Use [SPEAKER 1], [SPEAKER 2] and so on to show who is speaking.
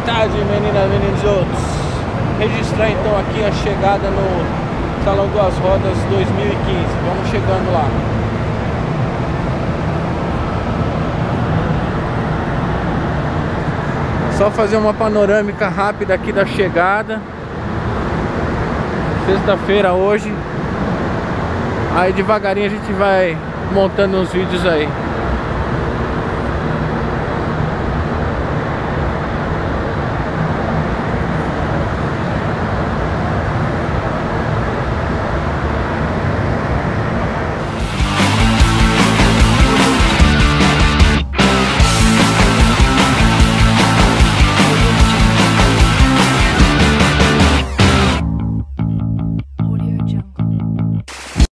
[SPEAKER 1] tarde, meninas, meninos outros. Registrar então aqui a chegada no Salão Duas Rodas 2015. Vamos chegando lá. Só fazer uma panorâmica rápida aqui da chegada. Sexta-feira hoje. Aí devagarinho a gente vai montando uns vídeos aí.